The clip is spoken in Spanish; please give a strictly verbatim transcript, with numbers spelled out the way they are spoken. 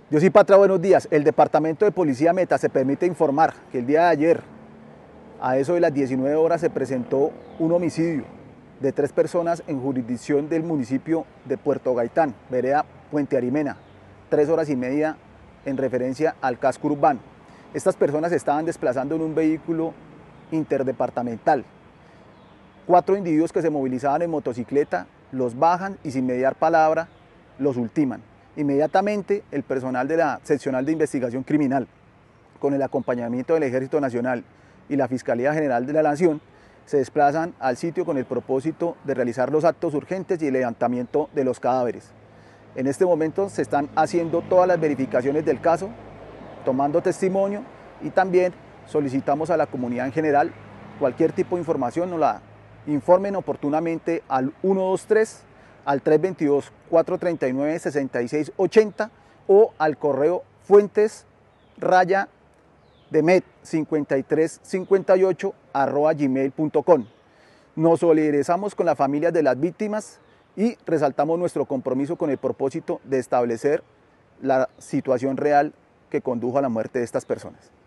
Dios y Patria, buenos días. El Departamento de Policía Meta se permite informar que el día de ayer, a eso de las diecinueve horas, se presentó un homicidio de tres personas en jurisdicción del municipio de Puerto Gaitán, vereda Puente Arimena, tres horas y media en referencia al casco urbano. Estas personas se estaban desplazando en un vehículo interdepartamental. Cuatro individuos que se movilizaban en motocicleta los bajan y sin mediar palabra los ultiman. Inmediatamente el personal de la seccional de investigación criminal, con el acompañamiento del Ejército Nacional y la Fiscalía General de la Nación, se desplazan al sitio con el propósito de realizar los actos urgentes y el levantamiento de los cadáveres. En este momento se están haciendo todas las verificaciones del caso, tomando testimonio, y también solicitamos a la comunidad en general cualquier tipo de información nos la informen oportunamente al uno dos tres, al tres dos dos, cuatro tres nueve, seis seis ocho cero o al correo fuentes raya demet cincuenta y tres cincuenta y ocho arroba gmail punto com. Nos solidarizamos con las familias de las víctimas y resaltamos nuestro compromiso con el propósito de establecer la situación real que condujo a la muerte de estas personas.